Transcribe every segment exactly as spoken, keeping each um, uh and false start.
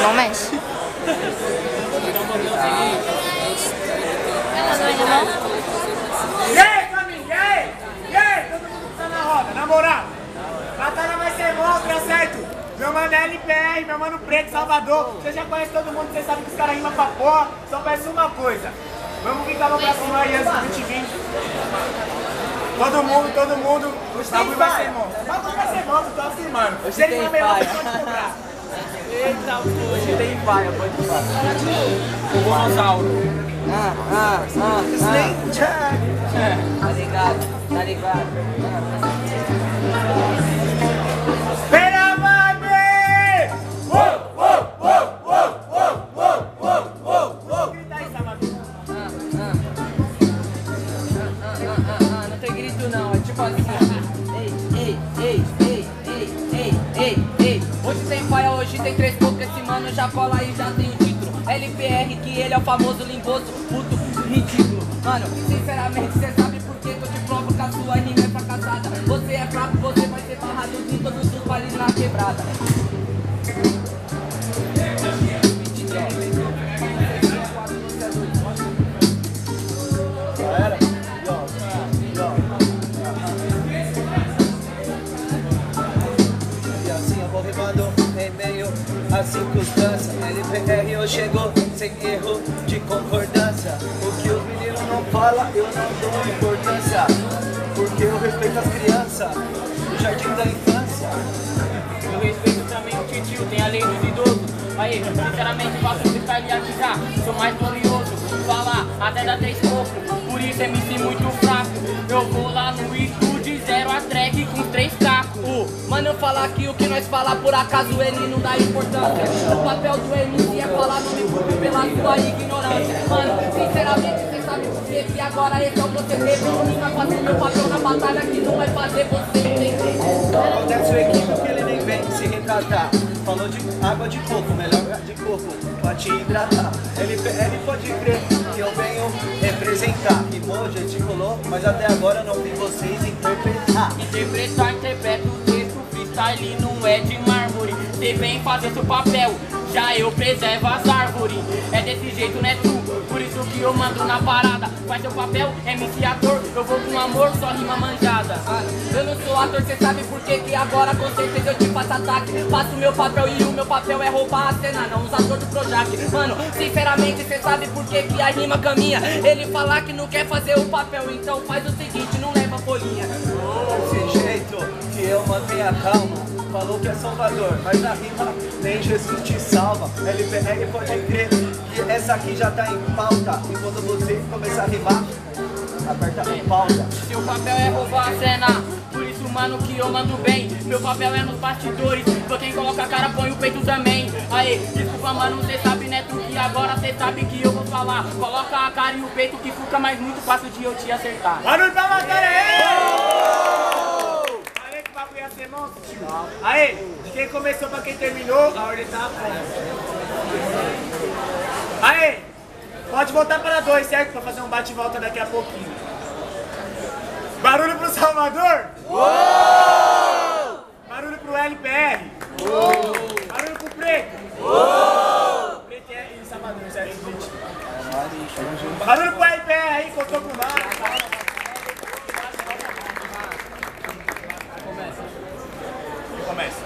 Não mexe. Ela não é não? E aí, família? E aí? E aí? Todo mundo que tá na roda, na moral. Batalha vai ser monstra, certo? Meu mano é L P R, meu mano Preto, Salvador. Você já conhece todo mundo, você sabe que os caras rimam pra porra. Só peço uma coisa. Vamos ficar no pra cima aí antes do vinte e vinte. Todo mundo, todo mundo. O bagulho vai ser monstro. O bagulho vai ser monstro, tô afirmando. Se ele for melhor, você pode cobrar. Eita, hoje tem paia, pode falar. O Gonçalo. Ah, ah, ah, Snake Jack. tá ligado, tá ligado. Pera, baby! Uou, uou, uou, uou, uou, uou, uou, uou, uou. Grita aí, Salvador. Ah, ah. Ah, ah, ah, ah, não tem grito não, é tipo assim. Ei, ei, ei, ei, ei, ei, ei, ei. Hoje tem paia, hoje tem três poucos, esse mano já cola aí, já tem o título. L P R, que ele é o famoso limboso, puto, ridículo. Mano, sinceramente, cê sabe por que que eu te provo que a sua rima é fracassada. Você é fraco, você vai ser barrado em todos os bailes na quebrada. E assim eu vou rimando em meio à circunstância. L P R eu chego sem erro de concordância. O que os meninos não falam eu não dou importância, porque eu respeito as crianças, o jardim da infância. Eu respeito também o titio, tem a lei dos idosos. Aí, sinceramente, faço freestyle aqui já. Sou mais glorioso, falar até dá três pouco. Por isso M C muito fraco. Eu vou lá no estúdio, zero a track com três cacos. Uh, mano, eu falar aqui o que nós falar, por acaso ele não dá importância. O papel do M C é falar, não me culpe pela sua ignorância. Mano, sinceramente, cê sabe por quê? Que agora esse é o proceder. Não vai fazer meu papel na batalha que não vai fazer você entender. Acontece o equívoco, ele nem vem se retratar. Falou de água de coco, melhor de coco pra te hidratar. L P R pode crer que eu venho representar. Rimou, gesticulou, mas até agora eu não vi vocês interpretar. Interpretar, interpreta o texto, freestyle não é de mármore. Cê vem fazer seu papel, já eu preservo as árvores. É desse jeito, né tu? Por isso que eu mando na parada. Faz seu papel, M C ator, eu vou com amor, só rima manjada. Eu não sou ator, cê sabe por que que agora com certeza eu te faço ataque. Faço o meu papel e o meu papel é roubar a cena, não os atores do Projac. Mano, sinceramente cê sabe por que que a rima caminha. Ele falar que não quer fazer o papel, então faz o seguinte, não leva folhinha. Desse jeito que eu mantenho a calma. Falou que é Salvador, mas na rima nem Jesus te salva. L P R pode crer que essa aqui já tá em pauta. E quando você começar a rimar, aperta a pauta. Seu papel é roubar a cena, por isso mano que eu mando bem. Meu papel é nos bastidores, sou quem coloca a cara põe o peito também. Aê, desculpa mano, cê sabe né tu que agora cê sabe que eu vou falar. Coloca a cara e o peito que fica mais muito fácil de eu te acertar. Barulho pra batalha aí! Falei que o bagulho ia ser monstro, tio. Aí, de quem começou pra quem terminou, a ordem tá pronta. Aí, pode voltar para dois, certo? Pra fazer um bate e volta daqui a pouquinho. Barulho pro Salvador! Uou! Barulho pro L P R! Uou! Barulho pro Preto! Uou! Preto é em Salvador, certo? Barulho pro L P R aí, contou com nada. Começa.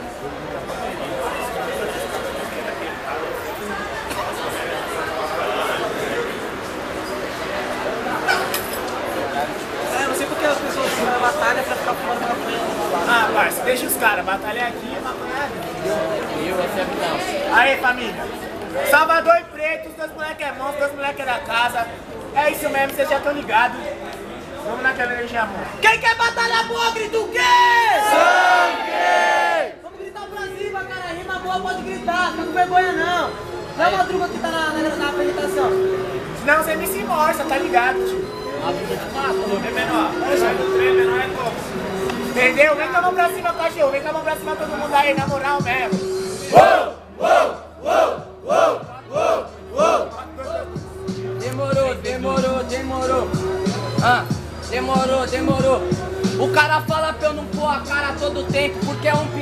É, não sei porque as pessoas ficam na batalha pra ficar fora da frente. Ah, parça, deixa os caras, batalhar aqui é batalhar aqui. Eu recebo não. Aí, família. Salvador e Preto, os dois moleques é mão, os dois moleques é da casa. É isso mesmo, vocês já estão ligados. Vamos naquela energia, amor. Quem quer batalhar boa, grita o quê? Sangue! Vamos gritar pra cima, cara, rima boa pode gritar, fica com vergonha não. Não é uma truca que tá na, na, na apresentação. Senão você me se morça, tá ligado, tio? A vida te mata, É menor. Poxa, menor é como? Entendeu? Vem com a mão pra cima, cachorro. Vem com a mão pra cima todo mundo aí, na moral mesmo. Uou! Uou! Uou! Uou! Uou! Uou! Demorou, demorou, demorou. Ah, demorou, demorou. O cara fala pra eu não pôr a cara todo tempo, porque é um perigo, mas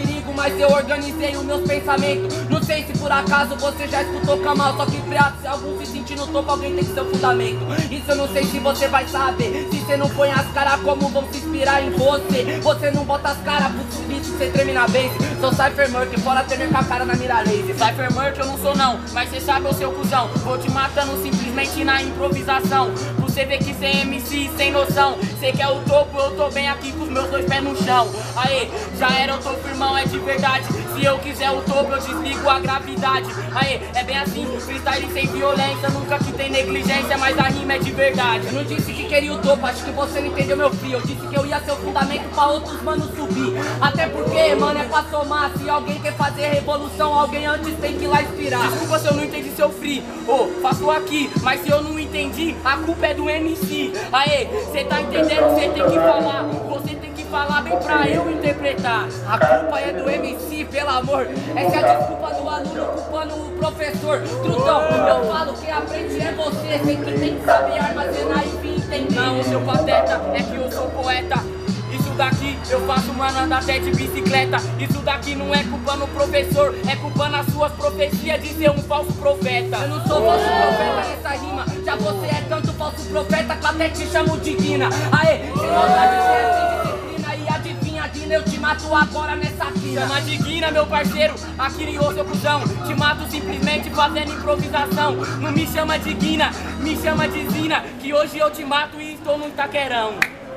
mas eu organizei os meus pensamentos. Não sei se por acaso você já escutou Kamal, só que criado, se algum se sentir no topo, alguém tem que ser o fundamento. Isso eu não sei se você vai saber. Se você não põe as caras, como vão se inspirar em você? Você não bota as caras pro bicho, você treme na base. Sou Cypher Merc, fora tremer com a cara na mira laser. Cypher Merc eu não sou não, mas cê sabe o seu cuzão. Vou te matando simplesmente na improvisação. Você vê que cê é M C sem noção. Cê quer o topo, eu tô bem aqui com os meus dois pés no chão. Aê, já era, eu tô firmão, é de verdade. Se eu quiser o topo, eu desligo a gravidade. Aê, é bem assim, freestyle sem violência. Nunca que tem negligência, mas a rima é de verdade. Eu não disse que queria o topo, acho que você não entendeu meu frio. Eu disse que eu ia ser o fundamento pra outros manos subir. Até porque, mano, é pra somar. Se alguém quer fazer revolução, alguém antes tem que ir lá inspirar. Desculpa se eu não entendi seu free, ô, oh, faço aqui. Mas se eu não entendi, a culpa é do M C. Aê, cê tá entendendo, cê tem que falar. Você tem que falar bem pra eu interpretar. A culpa é do M C, pelo amor. Essa é a desculpa do aluno culpando o professor. Trutão, eu falo que aprende é você. Sei que tem que saber armazenar e vir entender. Não, seu pateta, é que eu sou poeta. Isso daqui eu faço, mano, andar até de bicicleta. Isso daqui não é culpando o professor, é culpando as suas profecias de ser um falso profeta. Eu não sou falso profeta nessa rima. Já você é tanto falso profeta que até te chamo de Guina. Aê, sem maldade, você é sem disciplina. E adivinha, Guina, eu te mato agora nessa quina. Chama de Guina, meu parceiro, aqui ô seu cuzão. Te mato simplesmente fazendo improvisação. Não me chama de Guina, me chama de Zina, que hoje eu te mato e estou no Itaquerão.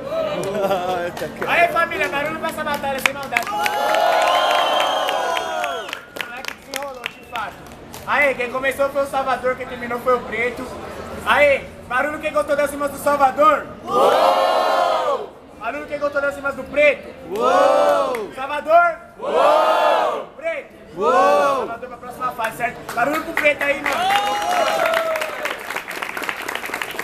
Aí família, barulho pra essa batalha sem maldade. O moleque desenrolou, de fato. Aí, quem começou foi o Salvador, quem terminou foi o Preto. Aí, barulho quem gostou das rimas do Salvador? Uou! Barulho quem gostou das rimas do Preto? Uou! Salvador? Uou! Preto? Uou! Salvador pra próxima fase, certo? Barulho pro Preto aí, mano.